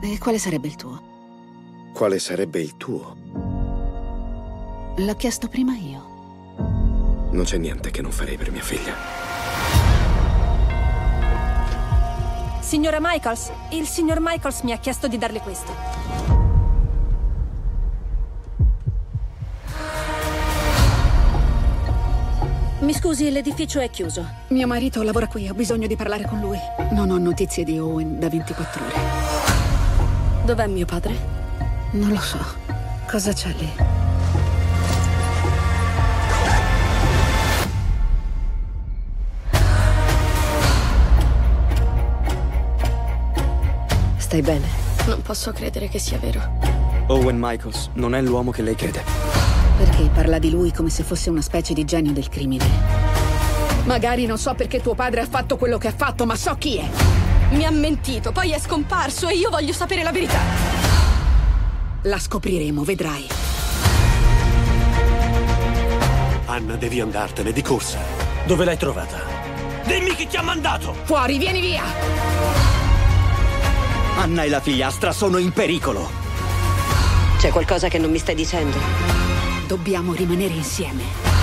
E quale sarebbe il tuo? Quale sarebbe il tuo? L'ho chiesto prima io. Non c'è niente che non farei per mia figlia. Signora Michaels, il signor Michaels mi ha chiesto di darle questo. Mi scusi, l'edificio è chiuso. Mio marito lavora qui, ho bisogno di parlare con lui. Non ho notizie di Owen da 24 ore. Dov'è mio padre? Non lo so. Cosa c'è lì? Stai bene? Non posso credere che sia vero. Owen Michaels non è l'uomo che lei crede. Perché parla di lui come se fosse una specie di genio del crimine? Magari non so perché tuo padre ha fatto quello che ha fatto, ma so chi è. Mi ha mentito, poi è scomparso e io voglio sapere la verità. La scopriremo, vedrai. Anna, devi andartene di corsa. Dove l'hai trovata? Dimmi chi ti ha mandato! Fuori, vieni via! Anna e la figliastra sono in pericolo. C'è qualcosa che non mi stai dicendo? Dobbiamo rimanere insieme.